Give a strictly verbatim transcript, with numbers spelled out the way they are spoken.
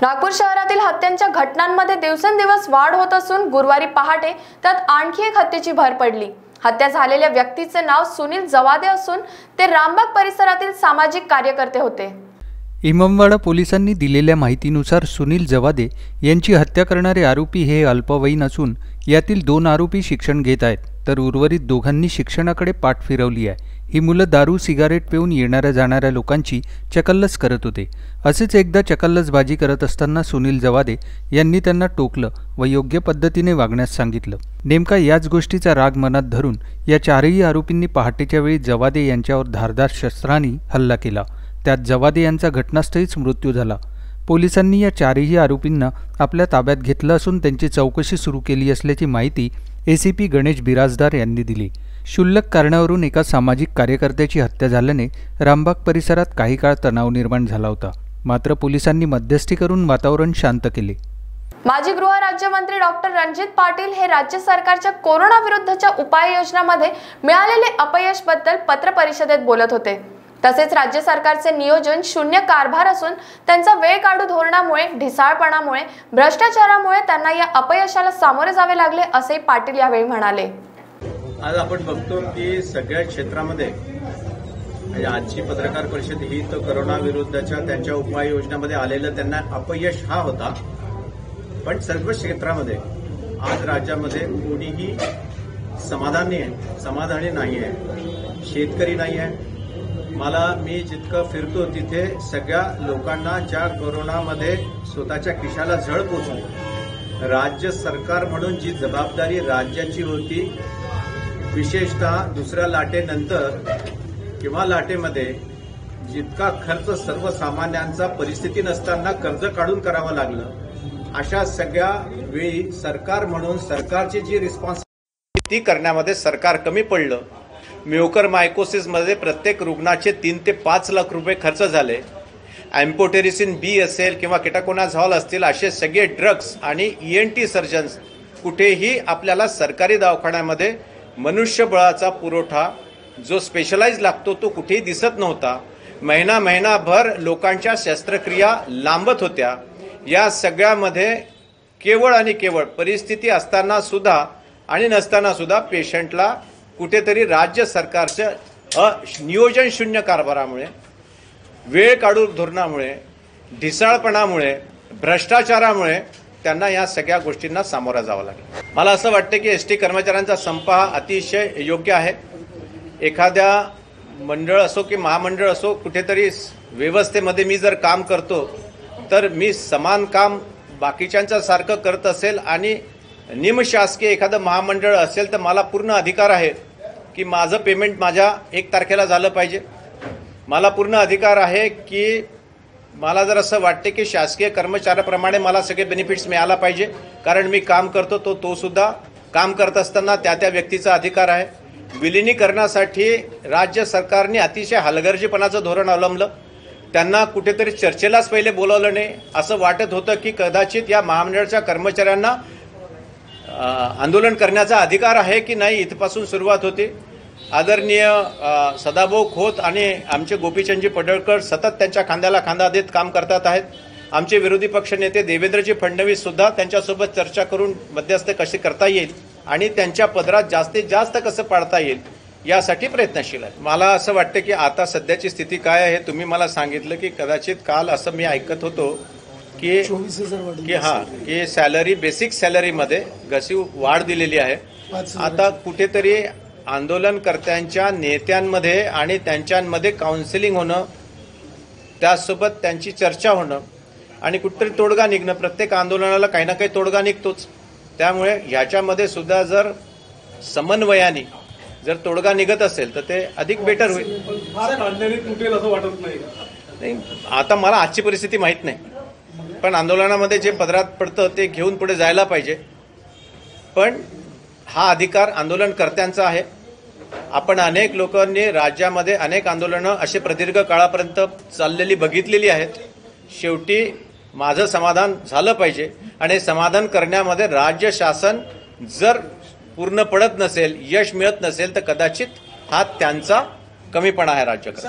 नागपूर शहरातील हत्यांच्या घटनांमध्ये दिवसेंदिवस वाढ होत असून गुरुवारी पहाटे त्यात आणखी एक हत्येची भर पडली। हत्या झालेल्या व्यक्तीचे नाव सुनील जवादे असून ते रामबाग परिसरातील सामाजिक कार्यकर्ते होते। इमामवाडा पोलिसांनी दिलेल्या माहितीनुसार सुनील जवादे यांची हत्या करणारे आरोपी हे अल्पवयीन असून यातील दोन आरोपी शिक्षण घेत आहेत, तर उर्वरित दोघांनी शिक्षणाकडे पाठ फिरवली आहे। ही मुलं दारू सिगारेट पिऊन येणाऱ्या जाणाऱ्या लोकांची चकल्लस करत होते। असेच एकदा चकल्लसबाजी करत असताना सुनील जवादे यांनी त्यांना टोकलं व योग्य पद्धतीने वागण्यास सांगितलं। नेमका याच गोष्टीचा राग मनात धरून या चारही आरोपींनी पहाटेच्या वेळी जवादे यांच्यावर धारदार शस्त्रांनी हल्ला केला। त्यात जवादे यांचा घटनास्थळीच मृत्यू झाला। पोलिसांनी या चारही आरोपींना आपल्या ताब्यात घेतलं असून त्यांची चौकशी सुरू केली असल्याची माहिती एसीपी गणेश बिराजदार यांनी दिली। क्षुल्लक कारणावरून एका सामाजिक कार्यकर्त्याची हत्या झाल्याने रामबाग परिसरात काही काळ तणाव निर्माण झाला होता, मात्र पोलिसांनी मध्यस्थी करून वातावरण शांत केले। माजी गृह राज्यमंत्री डॉक्टर रणजित पाटील हे राज्य सरकारच्या कोरोना विरुद्धच्या उपाययोजनांमध्ये मिळालेले अपयशाबद्दल पत्र परिषदेत बोलत होते। तसेच राज्य सरकारचे नियोजन शून्य कारभार असून त्यांचा वेळ काढू धोरणामुळे, ढिसाळपणामुळे, भ्रष्टाचारामुळे त्यांना या अपयशाला सामोरे जावे लागले असे पाटील यावेळी म्हणाले। आज आपण बघतो की सगळ्या क्षेत्रामध्ये म्हणजे आजची पत्रकार परिषद ही तर कोरोना विरुद्धच्या त्यांच्या उपाययोजनामध्ये आलेलं त्यांना अपयश हा होता, पण सर्व क्षेत्रामध्ये आज राज्यामध्ये कोणीही समाधानी आहे समाधानी नाही आहे। शेतकरी नाही आहे। मला मी जितकं फिरतो तिथे सगळ्या लोकांना ज्या कोरोनामध्ये स्वतःच्या खिशाला झळ पोचली, राज्य सरकार म्हणून जी जबाबदारी राज्याची होती, विशेषतः दुसऱ्या लाटेनंतर किंवा लाटेमध्ये जितका खर्च सर्वसामान्यांचा परिस्थिती नसताना कर्ज काढून करावं लागलं, अशा सगळ्या वेळी सरकार म्हणून सरकारची जी रिस्पॉन्सिबिलिटी ती करण्यामध्ये सरकार कमी पडलं। म्युकरमायकोसिसमध्ये प्रत्येक रुग्णाचे तीन ते पाच लाख रुपये खर्च झाले। एम्पोटेरिसिन बी असेल किंवा केटाकोनाझॉल असतील असे सगळे ड्रग्स आणि ईएनटी सर्जन्स कुठेही आपल्याला सरकारी दवाखान्यामध्ये मनुष्यबळाचा पुरवठा जो स्पेशलाइज लागतो तो कुठेही दिसत नव्हता। महिना महिनाभर लोकांच्या शस्त्रक्रिया लांबत होत्या। या सगळ्यामध्ये केवळ आणि केवळ परिस्थिती असताना सुद्धा आणि नसताना सुद्धा पेशंटला कुठेतरी राज्य सरकारच्या नियोजन शून्य कारभारामुळे, वेळ काढू धोरणामुळे, ढिसाळपणामुळे, भ्रष्टाचारामुळे त्यांना या सगळ्या गोष्टींना सामोरा जावं लागेल। मला असं वाटतं की एसटी कर्मचाऱ्यांचा संप हा अतिशय योग्य आहे। एखाद्या मंडळ असो की महामंडळ असो, कुठेतरी व्यवस्थेमध्ये मी जर काम करतो तर मी समान काम बाकीच्यांच्या सारखं करत असेल आणि निमशासकीय एखादं महामंडळ असेल तर मला पूर्ण अधिकार आहे की माझं पेमेंट माझ्या एक तारखेला झालं पाहिजे। मला पूर्ण अधिकार आहे की मला जर असं वाटते की शासकीय कर्मचाऱ्याप्रमाणे मला सगळे बेनिफिट्स मिळाला पाहिजे, कारण मी काम करतो तो तो सुद्धा काम करत असताना त्या त्या व्यक्तीचा अधिकार आहे। विलिनीकरणासाठी राज्य सरकारने अतिशय हलगर्जीपणाचं धोरण अवलंबलं। त्यांना कुठेतरी चर्चेलाच पहिले बोलावलं नाही। असं वाटत होतं की कदाचित या महामंडळाच्या कर्मचाऱ्यांना आंदोलन करण्याचा अधिकार आहे की नाही, इथपासून सुरुवात होती। आदरणीय सदाभाऊ खोत आणि आमचे गोपीचंदजी पडळकर सतत त्यांच्या खांद्याला खांदा देत काम करतात आहेत। आमचे विरोधी पक्षनेते देवेंद्रजी फडणवीस सुद्धा त्यांच्यासोबत चर्चा करून मध्यस्थ कशी करता येईल आणि त्यांच्या पदरात जास्तीत जास्त कसं पाडता येईल यासाठी प्रयत्नशील आहे। मला असं वाटतं की आता सध्याची स्थिती काय आहे, तुम्ही मला सांगितलं की कदाचित काल असं मी ऐकत होतो की की हां की सॅलरी बेसिक सॅलरीमध्ये घसीव वाढ दिलेली आहे। आता कुठेतरी आंदोलनकर्त्यांच्या नेत्यांमध्ये आणि त्यांच्यामध्ये काउन्सिलिंग होणं, त्यासोबत त्यांची चर्चा होणं आणि कुठेतरी तोडगा निघणं, प्रत्येक आंदोलनाला काही ना काही तोडगा निघतोच। त्यामुळे ह्याच्यामध्ये सुद्धा जर समन्वयाने जर तोडगा निघत असेल तर ते अधिक बेटर होईल। तुटेल असं वाटत नाही। आता मला आजची परिस्थिती माहीत नाही, पण आंदोलनामध्ये जे पदरात पडतं ते घेऊन पुढे जायला पाहिजे। पण हा अधिकार आंदोलनकर्त्यांचा आहे। आपण अनेक लोकांनी राज्यामध्ये अनेक आंदोलनं असे प्रदीर्घ काळापर्यंत चाललेली बघितलेली आहेत। शेवटी माझं समाधान झालं पाहिजे आणि समाधान करण्यामध्ये राज्य शासन जर पूर्ण पडत नसेल, यश मिळत नसेल तर कदाचित हा त्यांचा कमीपणा आहे राज्याकडे।